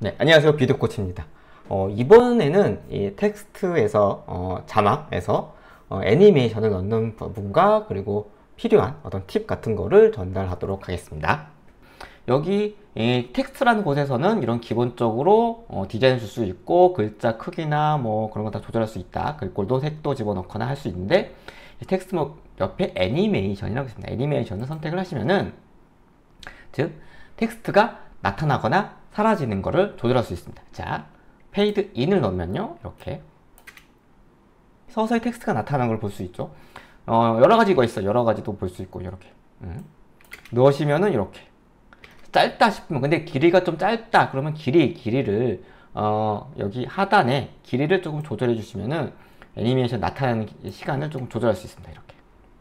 네, 안녕하세요. 비드코치입니다. 이번에는 이 텍스트에서, 자막에서 애니메이션을 넣는 부분과 그리고 필요한 어떤 팁 같은 거를 전달하도록 하겠습니다. 여기 이 텍스트라는 곳에서는 이런 기본적으로 디자인 줄 수 있고 글자 크기나 뭐 그런 거 다 조절할 수 있다. 글꼴도 색도 집어넣거나 할 수 있는데 이 텍스트 옆에 애니메이션이라고 있습니다. 애니메이션을 선택을 하시면은 즉 텍스트가 나타나거나 사라지는 거를 조절할 수 있습니다. 자, 페이드 인을 넣으면요, 이렇게 서서히 텍스트가 나타나는 걸 볼 수 있죠. 여러 가지가 있어요. 여러 가지도 볼 수 있고 이렇게 넣으시면은 이렇게 짧다 싶으면, 근데 길이가 좀 짧다 그러면 길이를 여기 하단에 길이를 조금 조절해 주시면은 애니메이션 나타나는 시간을 조금 조절할 수 있습니다. 이렇게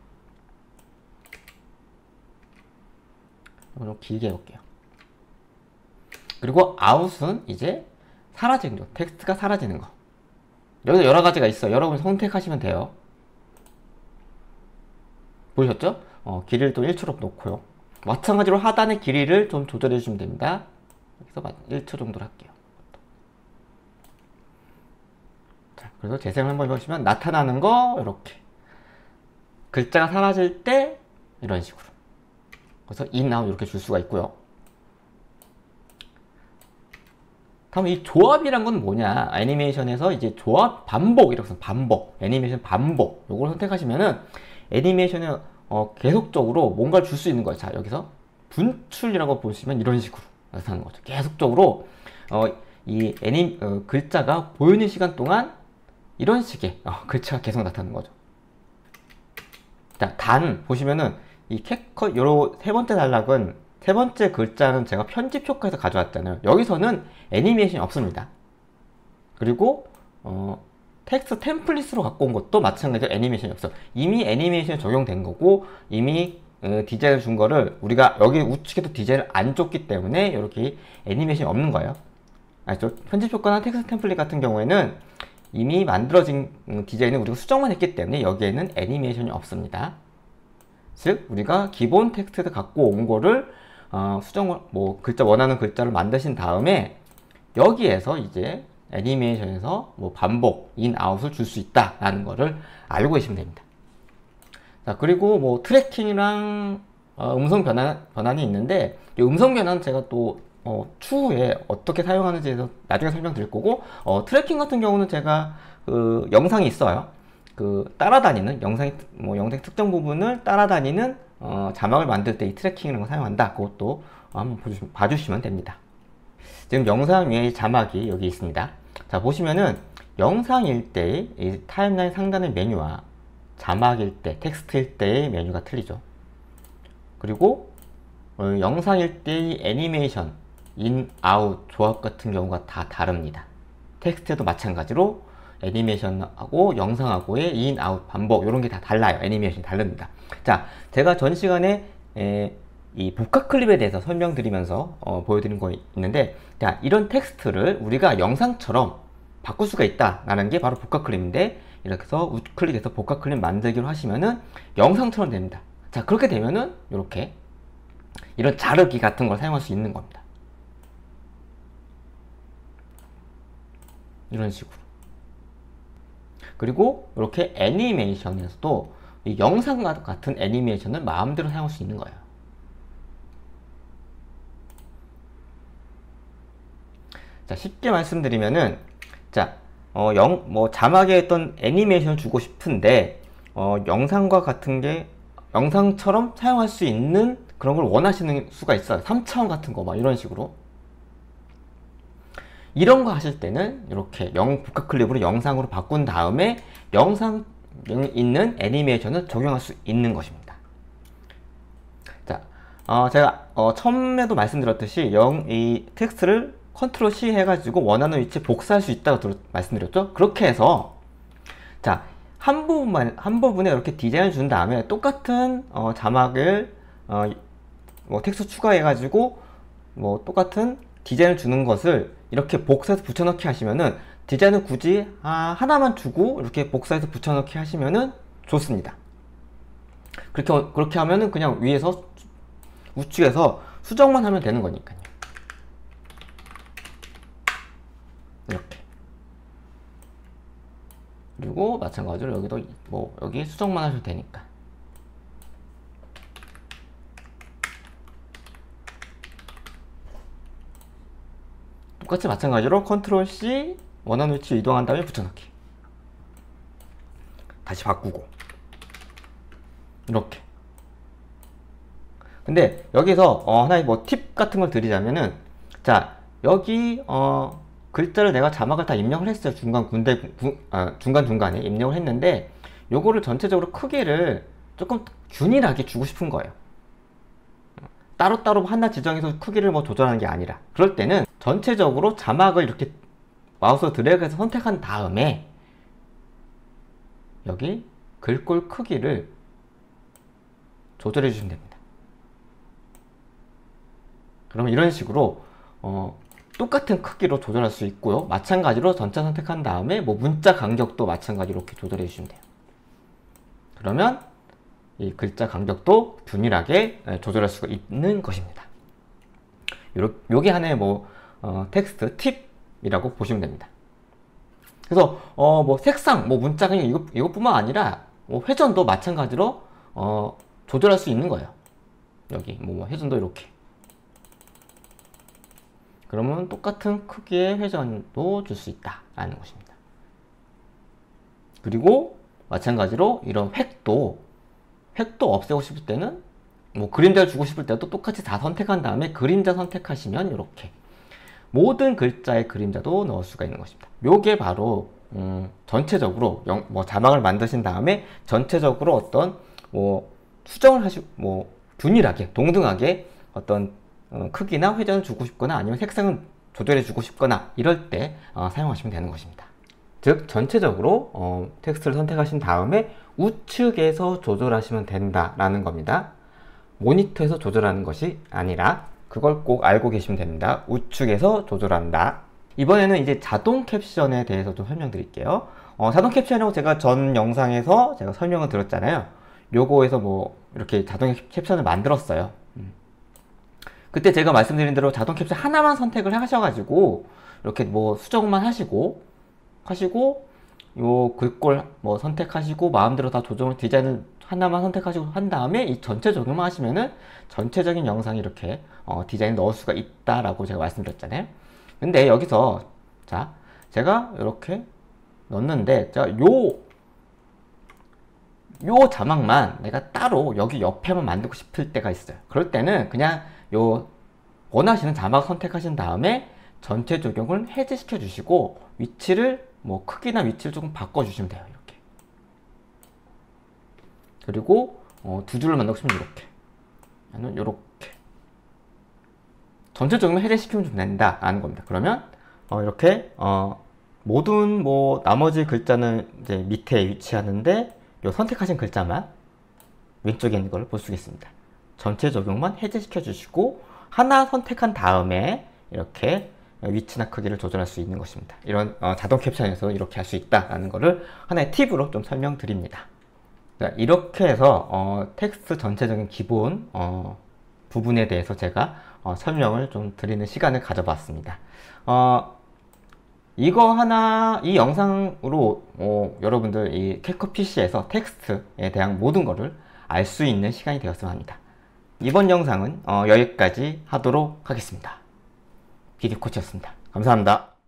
좀 길게 해볼게요. 그리고 아웃은 이제 사라지는 거, 텍스트가 사라지는 거. 여기서 여러 가지가 있어요. 여러분 선택하시면 돼요. 보셨죠? 길이를 또 1초로 놓고요. 마찬가지로 하단의 길이를 좀 조절해 주시면 됩니다. 여기서 1초 정도로 할게요. 자, 그래서 재생을 한번 해보시면 나타나는 거 이렇게 글자가 사라질 때 이런 식으로, 그래서 in, out 이렇게 줄 수가 있고요. 다음 이 조합이란 건 뭐냐? 애니메이션에서 이제 조합 반복, 이렇게 반복, 애니메이션 반복 요걸 선택하시면은 애니메이션에 계속적으로 뭔가를 줄 수 있는 거예요. 자, 여기서 분출이라고 보시면 이런 식으로 나타나는 거죠. 계속적으로 이 글자가 보이는 시간 동안 이런 식의 글자가 계속 나타나는 거죠. 자, 단 보시면은 이 캡컷 요런 세 번째 단락은, 세 번째 글자는 제가 편집 효과에서 가져왔잖아요. 여기서는 애니메이션이 없습니다. 그리고 텍스트 템플릿으로 갖고 온 것도 마찬가지로 애니메이션이 없어. 이미 애니메이션이 적용된 거고 이미 디자인을 준 거를 우리가 여기 우측에도 디자인을 안 줬기 때문에 이렇게 애니메이션이 없는 거예요. 아시죠? 편집 효과나 텍스트 템플릿 같은 경우에는 이미 만들어진 디자인을 우리가 수정만 했기 때문에 여기에는 애니메이션이 없습니다. 즉 우리가 기본 텍스트를 갖고 온 거를 수정을, 글자 원하는 글자를 만드신 다음에 여기에서 이제 애니메이션에서 반복, 인, 아웃을 줄 수 있다라는 거를 알고 계시면 됩니다. 자, 그리고 트래킹이랑 음성 변환이 있는데, 이 음성 변환은 제가 또 추후에 어떻게 사용하는지에 대해서 나중에 설명드릴 거고, 트래킹 같은 경우는 제가 그 영상이 있어요. 그 따라다니는 영상 특정 부분을 따라다니는 자막을 만들 때 이 트래킹이라는 걸 사용한다. 그것도 한번 봐주시면 됩니다. 지금 영상 위에 자막이 여기 있습니다. 자, 보시면은 영상일 때의 이 타임라인 상단의 메뉴와 자막일 때, 텍스트일 때의 메뉴가 틀리죠. 그리고 영상일 때의 애니메이션, 인, 아웃, 조합 같은 경우가 다 다릅니다. 텍스트에도 마찬가지로 애니메이션하고 영상하고의 인, 아웃, 반복 이런 게 다 달라요. 애니메이션이 다릅니다. 자, 제가 전 시간에 이 복합 클립에 대해서 설명드리면서 보여드린 거 있는데, 자, 이런 텍스트를 우리가 영상처럼 바꿀 수가 있다라는 게 바로 복합 클립인데, 이렇게 해서 우클릭해서 복합 클립 만들기로 하시면은 영상처럼 됩니다. 자, 그렇게 되면은 이렇게 이런 자르기 같은 걸 사용할 수 있는 겁니다. 이런 식으로. 그리고 이렇게 애니메이션에서도 이 영상과 같은 애니메이션을 마음대로 사용할 수 있는 거예요. 자, 쉽게 말씀드리면은, 자, 자막에 있던 애니메이션을 주고 싶은데, 영상과 같은 게, 영상처럼 사용할 수 있는 그런 걸 원하시는 수가 있어요. 3차원 같은 거, 이런 식으로. 이런 거 하실 때는, 이렇게 복합 클립으로 영상으로 바꾼 다음에, 영상 있는 애니메이션을 적용할 수 있는 것입니다. 자, 제가, 처음에도 말씀드렸듯이, 이 텍스트를 컨트롤 C 해가지고 원하는 위치에 복사할 수 있다고 말씀드렸죠? 그렇게 해서, 자, 한 부분에 이렇게 디자인을 준 다음에 똑같은 자막을 텍스트 추가해가지고 똑같은 디자인을 주는 것을 이렇게 복사해서 붙여넣기 하시면은, 디자인을 굳이 하나만 주고 이렇게 복사해서 붙여넣기 하시면은 좋습니다. 그렇게 하면은 그냥 위에서 우측에서 수정만 하면 되는 거니까요. 그리고 마찬가지로 여기도 뭐 여기 수정만 하셔도 되니까. 똑같이 마찬가지로 컨트롤 C 원하는 위치 이동한 다음에 붙여넣기. 다시 바꾸고 이렇게. 근데 여기서 하나의 뭐 팁 같은 걸 드리자면은, 자 여기 글자를 내가 자막을 다 입력을 했어요. 중간중간에 입력을 했는데 요거를 전체적으로 크기를 조금 균일하게 주고 싶은 거예요. 따로따로 하나 지정해서 크기를 뭐 조절하는 게 아니라, 그럴 때는 전체적으로 자막을 이렇게 마우스 드래그해서 선택한 다음에 여기 글꼴 크기를 조절해 주시면 됩니다. 그러면 이런 식으로 똑같은 크기로 조절할 수 있고요. 마찬가지로 전체 선택한 다음에 뭐 문자 간격도 마찬가지로 이렇게 조절해 주시면 돼요. 그러면 이 글자 간격도 균일하게 조절할 수가 있는 것입니다. 요게 하나의 뭐 텍스트 팁이라고 보시면 됩니다. 그래서 뭐 색상, 뭐 문자 간격 이것뿐만 아니라 뭐 회전도 마찬가지로 조절할 수 있는 거예요. 여기 뭐 회전도 이렇게. 그러면 똑같은 크기의 회전도 줄 수 있다라는 것입니다. 그리고 마찬가지로 이런 획도 없애고 싶을 때는, 뭐 그림자를 주고 싶을 때도 똑같이 다 선택한 다음에 그림자 선택하시면 이렇게 모든 글자의 그림자도 넣을 수가 있는 것입니다. 요게 바로 전체적으로 뭐 자막을 만드신 다음에 전체적으로 어떤 뭐 수정을 뭐 균일하게 동등하게 어떤 크기나 회전을 주고 싶거나 아니면 색상을 조절해 주고 싶거나 이럴 때 사용하시면 되는 것입니다. 즉 전체적으로 텍스트를 선택하신 다음에 우측에서 조절하시면 된다라는 겁니다. 모니터에서 조절하는 것이 아니라 그걸 꼭 알고 계시면 됩니다. 우측에서 조절한다. 이번에는 이제 자동 캡션에 대해서 좀 설명드릴게요. 자동 캡션이라고 제가 전 영상에서 제가 설명을 드렸잖아요. 요거에서 뭐 이렇게 자동 캡션을 만들었어요. 그때 제가 말씀드린 대로 자동 캡션 하나만 선택을 하셔가지고 이렇게 뭐 수정만 하시고 요 글꼴 뭐 선택하시고 마음대로 다 조정을 디자인을 하나만 선택하시고 한 다음에 이 전체 적용만 하시면은 전체적인 영상이 이렇게 디자인 넣을 수가 있다라고 제가 말씀드렸잖아요. 근데 여기서 자 제가 이렇게 넣었는데 자 요 자막만 내가 따로 여기 옆에만 만들고 싶을 때가 있어요. 그럴 때는 그냥 요 원하시는 자막 선택하신 다음에 전체 적용을 해제시켜 주시고 위치를 뭐 크기나 위치를 조금 바꿔 주시면 돼요. 이렇게. 그리고 두 줄을 만들고 싶으면 이렇게 아니면 이렇게 전체 적용을 해제시키면 좀 된다라는 겁니다. 그러면 이렇게 모든 뭐 나머지 글자는 이제 밑에 위치하는데 요 선택하신 글자만 왼쪽에 있는 걸 볼 수 있습니다. 전체 적용만 해제시켜 주시고 하나 선택한 다음에 이렇게 위치나 크기를 조절할 수 있는 것입니다. 이런 자동 캡션에서 이렇게 할 수 있다라는 것을 하나의 팁으로 좀 설명드립니다. 이렇게 해서 텍스트 전체적인 기본 부분에 대해서 제가 설명을 좀 드리는 시간을 가져봤습니다. 이 영상으로 여러분들 이 캡컷 PC에서 텍스트에 대한 모든 것을 알 수 있는 시간이 되었으면 합니다. 이번 영상은 여기까지 하도록 하겠습니다. 비디코치였습니다. 감사합니다.